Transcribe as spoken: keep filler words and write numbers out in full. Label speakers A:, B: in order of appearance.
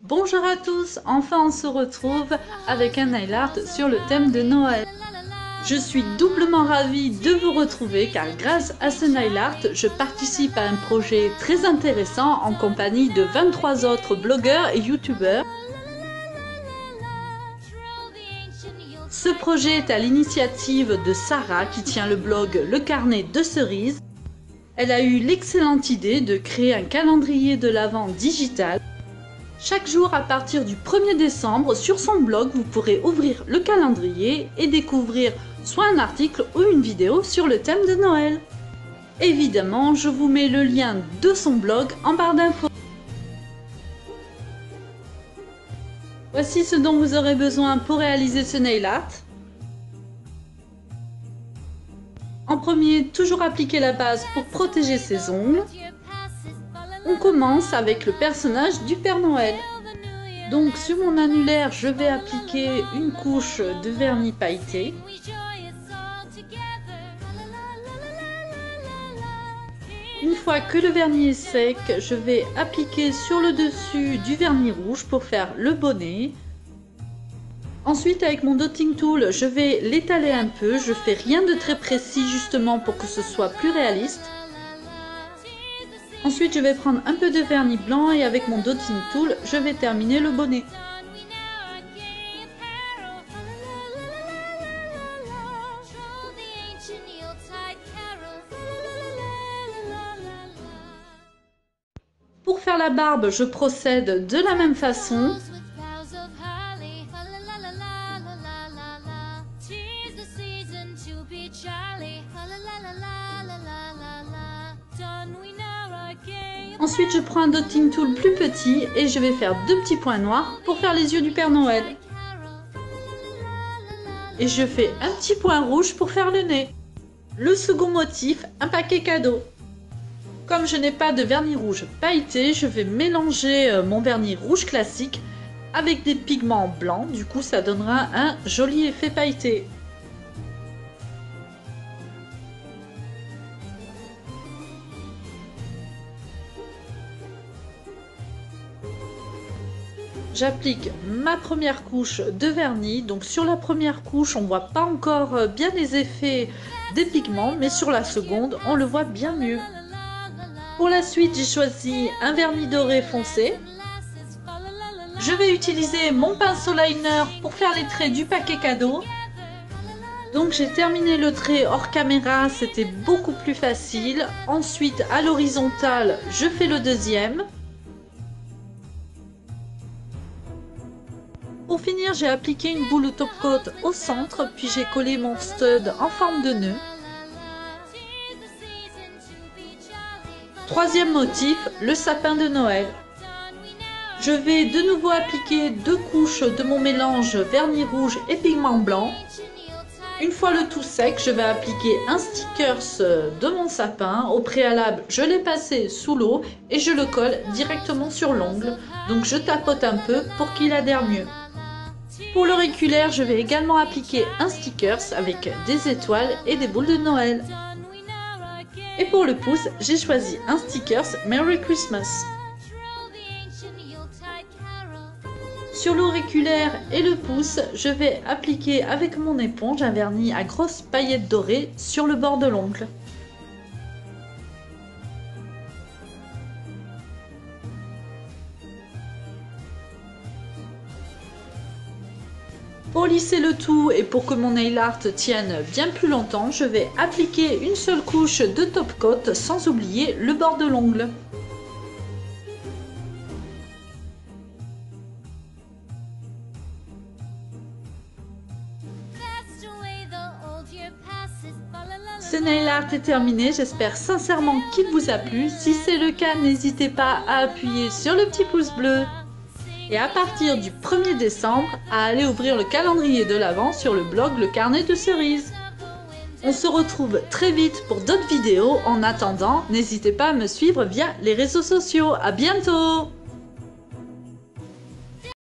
A: Bonjour à tous, enfin on se retrouve avec un nail art sur le thème de Noël. Je suis doublement ravie de vous retrouver car grâce à ce nail art, je participe à un projet très intéressant en compagnie de vingt-trois autres blogueurs et youtubeurs. Ce projet est à l'initiative de Sarah qui tient le blog Le Carnet de Cerises. Elle a eu l'excellente idée de créer un calendrier de l'Avent digital. Chaque jour à partir du premier décembre, sur son blog, vous pourrez ouvrir le calendrier et découvrir soit un article ou une vidéo sur le thème de Noël. Évidemment, je vous mets le lien de son blog en barre d'infos. Voici ce dont vous aurez besoin pour réaliser ce nail art. En premier, toujours appliquer la base pour protéger ses ongles. On commence avec le personnage du Père Noël. Donc sur mon annulaire, je vais appliquer une couche de vernis pailleté. Une fois que le vernis est sec, je vais appliquer sur le dessus du vernis rouge pour faire le bonnet. Ensuite, avec mon dotting tool, je vais l'étaler un peu. Je fais rien de très précis justement pour que ce soit plus réaliste. Ensuite, je vais prendre un peu de vernis blanc et avec mon dotting tool, je vais terminer le bonnet. Pour faire la barbe, je procède de la même façon. Ensuite, je prends un dotting tool plus petit et je vais faire deux petits points noirs pour faire les yeux du Père Noël. Et je fais un petit point rouge pour faire le nez. Le second motif, un paquet cadeau. Comme je n'ai pas de vernis rouge pailleté, je vais mélanger mon vernis rouge classique avec des pigments blancs. Du coup, ça donnera un joli effet pailleté. J'applique ma première couche de vernis. Donc sur la première couche, on ne voit pas encore bien les effets des pigments, mais sur la seconde, on le voit bien mieux. Pour la suite, j'ai choisi un vernis doré foncé. Je vais utiliser mon pinceau liner pour faire les traits du paquet cadeau. Donc j'ai terminé le trait hors caméra, c'était beaucoup plus facile. Ensuite, à l'horizontale, je fais le deuxième. Pour finir, j'ai appliqué une boule top coat au centre, puis j'ai collé mon stud en forme de nœud. Troisième motif, le sapin de Noël. Je vais de nouveau appliquer deux couches de mon mélange vernis rouge et pigment blanc. Une fois le tout sec, je vais appliquer un stickers de mon sapin. Au préalable, je l'ai passé sous l'eau et je le colle directement sur l'ongle. Donc je tapote un peu pour qu'il adhère mieux. Pour l'auriculaire, je vais également appliquer un stickers avec des étoiles et des boules de Noël. Et pour le pouce, j'ai choisi un stickers Merry Christmas. Sur l'auriculaire et le pouce, je vais appliquer avec mon éponge un vernis à grosses paillettes dorées sur le bord de l'ongle. Pour lisser le tout et pour que mon nail art tienne bien plus longtemps, je vais appliquer une seule couche de top coat sans oublier le bord de l'ongle. Ce nail art est terminé, j'espère sincèrement qu'il vous a plu. Si c'est le cas, n'hésitez pas à appuyer sur le petit pouce bleu. Et à partir du premier décembre, à aller ouvrir le calendrier de l'Avent sur le blog Le Carnet de Cerises. On se retrouve très vite pour d'autres vidéos. En attendant, n'hésitez pas à me suivre via les réseaux sociaux. À bientôt!